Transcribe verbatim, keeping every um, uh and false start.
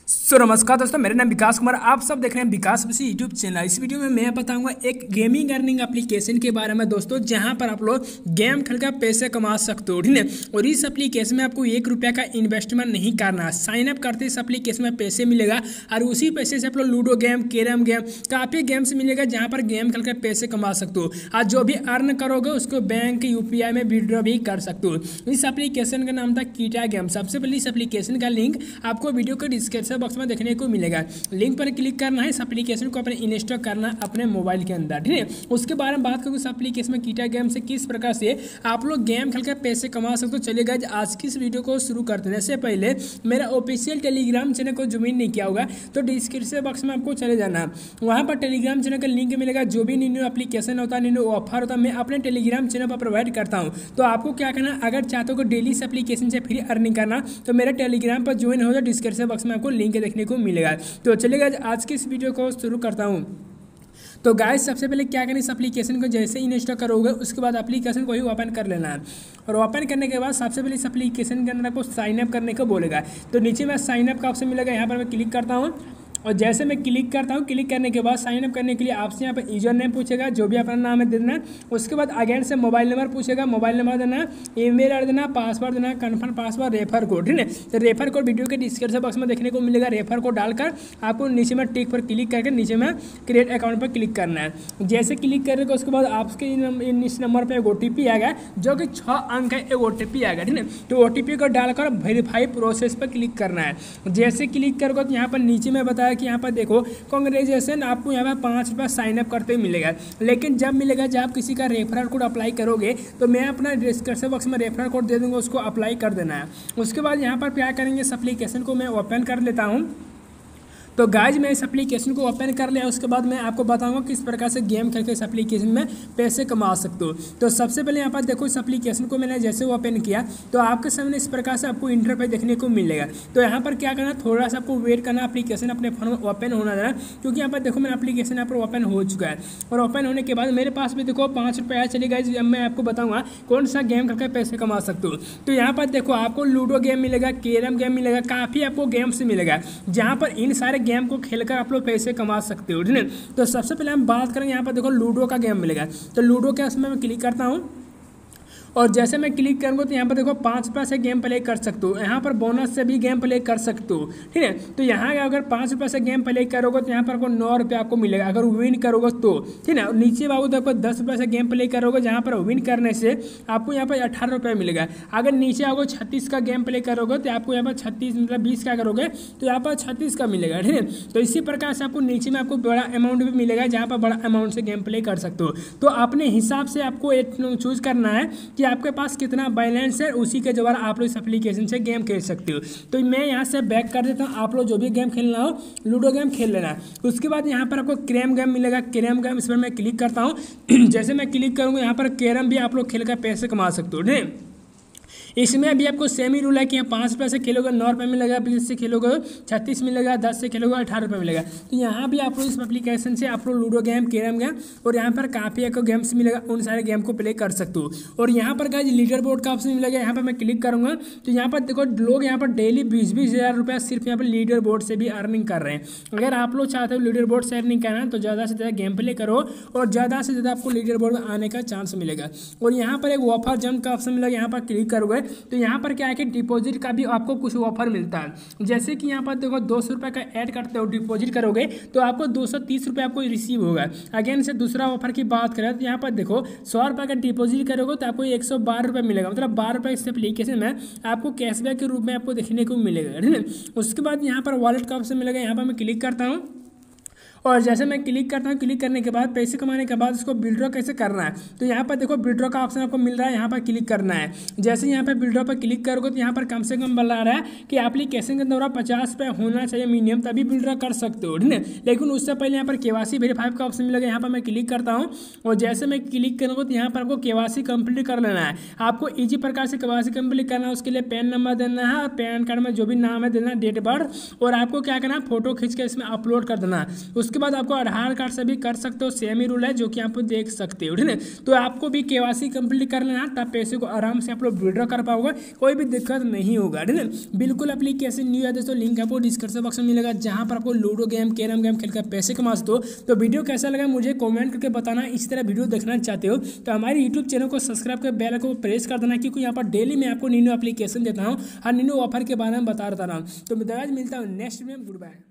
सो नमस्कार दोस्तों, मेरा नाम विकास कुमार। आप सब देख रहे हैं विकास बसी यूट्यूब चैनल। इस वीडियो में मैं बताऊंगा एक गेमिंग अर्निंग एप्लीकेशन के बारे में दोस्तों, जहां पर आप लोग गेम खेलकर पैसे कमा सकते हो, ठीक है। और इस एप्लीकेशन में आपको एक रुपया का इन्वेस्टमेंट नहीं करना। साइन अप करते इस एप्लीकेशन में पैसे मिलेगा और उसी पैसे से आप लोग लूडो गेम, कैरम गेम, काफ़ी गेम्स मिलेगा जहाँ पर गेम खेलकर पैसे कमा सकते हो। और जो भी अर्न करोगे उसको बैंक यूपीआई में विड्रॉ भी कर सकते हो। इस एप्लीकेशन का नाम था कीटा गेम। सबसे पहले इस एप्लीकेशन का लिंक आपको वीडियो के डिस्क्रिप्शन बॉक्स में देखने को मिलेगा। लिंक पर क्लिक करना है, इस एप्लीकेशन को अपने इंस्टॉल करना अपने मोबाइल के अंदर, ठीक है। उसके बारे में बात करूँ इस एप्लीकेशन में कीटा गेम से किस प्रकार से आप लोग गेम खेलकर पैसे कमा सकते हो। चलिए गाइस, आज की इस वीडियो को शुरू करते हैं। इससे पहले मेरा ऑफिशियल टेलीग्राम चैनल को ज्वाइन नहीं किया होगा तो डिस्क्रिप्शन बॉक्स में आपको चले जाना। वहाँ पर टेलीग्राम चैनल का लिंक मिलेगा। जो भी न्यू न्यू एप्लीकेशन होता है, न्यू ऑफर होता है, मैं अपने टेलीग्राम चैनल पर प्रोवाइड करता हूँ। तो आपको क्या करना, अगर चाहते हो डेली इस एप्लीकेशन से फ्री अर्निंग करना तो मेरे टेलीग्राम पर ज्वाइन हो जाए। डिस्क्रिप्शन बॉक्स में आपको लिंक देखने को मिलेगा। तो चलिए आज की इस वीडियो को शुरू करता हूँ। तो गाइस, सबसे पहले क्या करें, इस एप्लीकेशन को जैसे ही इंस्टॉल करोगे उसके बाद एप्लीकेशन को ही ओपन कर लेना है। और ओपन करने के बाद सबसे पहले इस एप्लीकेशन के अंदर आपको साइन अप करने को बोलेगा। तो नीचे में साइन अप का ऑप्शन मिलेगा, यहाँ पर मैं क्लिक करता हूँ। और जैसे मैं क्लिक करता हूँ, क्लिक करने के बाद साइन अप करने के लिए आपसे यहाँ पर यूजर नेम पूछेगा, जो भी अपना नाम है देना। उसके बाद अगेन से मोबाइल नंबर पूछेगा, मोबाइल नंबर देना, ईमेल आईडी देना, पासवर्ड देना, कन्फर्म पासवर्ड, रेफर कोड, ठीक है। तो रेफर कोड वीडियो के डिस्क्रिप्शन बॉक्स में देखने को मिलेगा। रेफर कोड डालकर आपको नीचे में टिक पर क्लिक करके नीचे में क्रिएट अकाउंट पर क्लिक करना है। जैसे क्लिक करने के उसके बाद आपके इस नंबर पर एक ओ टी पी आएगा, जो कि छः अंक है, एक ओ टी पी आएगा, ठीक है। तो ओ टी पी को डालकर वेरीफाई प्रोसेस पर क्लिक करना है। जैसे क्लिक करोगे तो यहाँ पर नीचे में बताया कि यहाँ पर देखो कांग्रेचुलेसन, आपको यहाँ पर पाँच रुपये साइन अप करते ही मिलेगा। लेकिन जब मिलेगा जब आप किसी का रेफरल कोड अप्लाई करोगे तो मैं अपना डिस्क्रिप्शन बॉक्स में रेफरल कोड दे दूँगा, उसको अप्लाई कर देना है। उसके बाद यहाँ पर क्या करेंगे, इस एप्लीकेशन को मैं ओपन कर लेता हूँ। तो गाइज मैं इस एप्लीकेशन को ओपन कर लिया। उसके बाद मैं आपको बताऊंगा किस प्रकार से गेम खेल के इस एप्लीकेशन में पैसे कमा सकते हो। तो सबसे पहले यहाँ पर देखो, इस एप्लीकेशन को मैंने जैसे ओपन किया तो आपके सामने इस प्रकार से आपको इंटरफेस देखने को मिलेगा। तो यहाँ पर क्या करना, थोड़ा सा आपको वेट करना, एप्लीकेशन अपने फोन में ओपन होना देना। क्योंकि यहाँ पर देखो मेरा एप्लीकेशन यहाँ पर ओपन हो चुका है। और ओपन होने के बाद मेरे पास भी देखो पाँच रुपये आया। चलिए गाइज, मैं आपको बताऊँगा कौन सा गेम खेल के पैसे कमा सकते हो। तो यहाँ पर देखो आपको लूडो गेम मिलेगा, कैरम गेम मिलेगा, काफ़ी आपको गेम्स मिलेगा जहाँ पर इन सारे गेम को खेलकर आप लोग पैसे कमा सकते हो, ठीक है। तो सबसे पहले हम बात करेंगे, यहाँ पर देखो लूडो का गेम मिलेगा। तो लूडो के उसमें मैं क्लिक करता हूँ। और जैसे मैं क्लिक करूँगा तो यहाँ पर देखो पाँच रुपये से गेम प्ले कर सकते हो। यहाँ पर बोनस से भी गेम प्ले कर सकते हो, ठीक है। तो यहाँ अगर पाँच रुपये से गेम प्ले करोगे तो यहाँ पर आपको नौ रुपये आपको मिलेगा अगर विन करोगे तो, ठीक है। नीचे बाबू देखो दस रुपये से गेम प्ले करोगे, जहाँ पर विन करने से आपको यहाँ पर अठारह रुपये मिलेगा। अगर नीचे आओगे छत्तीस का गेम प्ले करोगे तो आपको यहाँ पर छत्तीस मतलब बीस का करोगे तो यहाँ पर छत्तीस का मिलेगा, ठीक है। तो इसी प्रकार से आपको नीचे में आपको बड़ा अमाउंट भी मिलेगा, जहाँ पर बड़ा अमाउंट से गेम प्ले कर सकते हो। तो अपने हिसाब से आपको चूज करना है कि आपके पास कितना बैलेंस है, उसी के द्वारा आप लोग इस एप्लीकेशन से गेम खेल सकते हो। तो मैं यहाँ से बैक कर देता हूँ। आप लोग जो भी गेम खेलना हो लूडो गेम खेल लेना। उसके बाद यहाँ पर आपको कैरम गेम मिलेगा, कैरम गेम इस पर मैं क्लिक करता हूँ। जैसे मैं क्लिक करूँगा यहाँ पर कैरम भी आप लोग खेल कर पैसे कमा सकते हो, ठीक। इसमें अभी आपको सेम ही रूल है कि यहाँ पाँच रुपये से खेलोगे नौ रुपये मिलेगा, बीस से खेलोगे छत्तीस मिलेगा, दस से खेलोगे अठारह रुपये मिलेगा। तो यहाँ भी आप लोग इस एप्लीकेशन से आप लोग लूडो गेम, कैरम गेम और यहाँ पर काफ़ी आपको गेम्स मिलेगा, उन सारे गेम को प्ले कर सकते हो। और यहाँ पर गाइस लीडर बोर्ड का ऑप्शन मिलेगा, यहाँ पर मैं क्लिक करूँगा तो यहाँ पर देखो लोग यहाँ पर डेली बीस बीस हज़ार रुपया सिर्फ यहाँ पर लीडर बोर्ड से भी अर्निंग कर रहे हैं। अगर आप लोग चाहते हो लीडर बोर्ड से अर्निंग करना तो ज़्यादा से ज़्यादा गेम प्ले करो और ज़्यादा से ज़्यादा आपको लीडर बोर्ड में आने का चांस मिलेगा। और यहाँ पर एक ऑफर जंप का ऑप्शन मिलेगा, यहाँ पर क्लिक करोगे तो यहाँ पर क्या है कि डिपॉजिट का भी आपको कुछ ऑफर मिलता है। जैसे कि यहाँ पर देखो दो सौ रुपये का ऐड करते हो, डिपॉजिट करोगे तो आपको दो सौ तीस रुपये आपको रिसीव होगा। अगेन से दूसरा ऑफर की बात करें तो यहाँ पर देखो सौ रुपये का डिपॉजिट करोगे तो आपको एक सौ बारह रुपये मिलेगा, मतलब बारह रुपये इस एप्लीकेशन में आपको कैशबैक के रूप में आपको देखने को मिलेगा, ठीक है। उसके बाद यहाँ पर वॉलेट का ऑप्शन मिलेगा, यहाँ पर मैं क्लिक करता हूँ। और जैसे मैं क्लिक करता हूँ, क्लिक करने के बाद पैसे कमाने के बाद उसको विड्रॉ कैसे करना है तो यहाँ पर देखो विड्रॉ का ऑप्शन आपको मिल रहा है, यहाँ पर क्लिक करना है। जैसे यहाँ पर विड्रॉ पर क्लिक करोगे तो यहाँ पर कम से कम बता रहा है कि एप्लीकेशन के द्वारा पचास रुपये होना चाहिए मिनिमम, तभी विड्रॉ कर सकते हो, ठीक है। लेकिन उससे पहले यहाँ पर केवासी वेरीफाई का ऑप्शन मिलेगा, यहाँ पर मैं क्लिक करता हूँ। और जैसे मैं क्लिक करूँगा तो यहाँ पर आपको केवासी कंप्लीट कर लेना है। आपको इजी प्रकार से केवासी कंप्लीट करना है। उसके लिए पैन नंबर देना है और पैन कार्ड में जो भी नाम है देना, डेट बर्थ, और आपको क्या करना है फोटो खींच के इसमें अपलोड कर देना है। उसके उसके बाद आपको आधार कार्ड से भी कर सकते हो, सेम ही रूल है जो कि आप देख सकते हो, ठीक है। तो आपको भी केवाईसी कंप्लीट कर लेना, तब पैसे को आराम से आप लोग विड्रॉ कर पाओगे, कोई भी दिक्कत नहीं होगा, ठीक है। बिल्कुल एप्लीकेशन न्यू है दोस्तों, लिंक आपको डिस्क्रिप्शन बॉक्स में मिलेगा, जहां पर आपको लूडो गेम, कैरम गेम खेलकर पैसे कमा सकते हो। तो वीडियो कैसा लगा मुझे कमेंट करके बताना। इस तरह वीडियो देखना चाहते हो तो हमारे यूट्यूब चैनल को सब्सक्राइब कर बेल आइकन को प्रेस कर देना, क्योंकि यहाँ पर डेली मैं आपको न्यू न्यू एप्लीकेशन देता हूँ, हर न्यू ऑफर के बारे में बता रहा हूँ। तो मैं मिलता हूँ नेक्स्ट में, गुड बाय।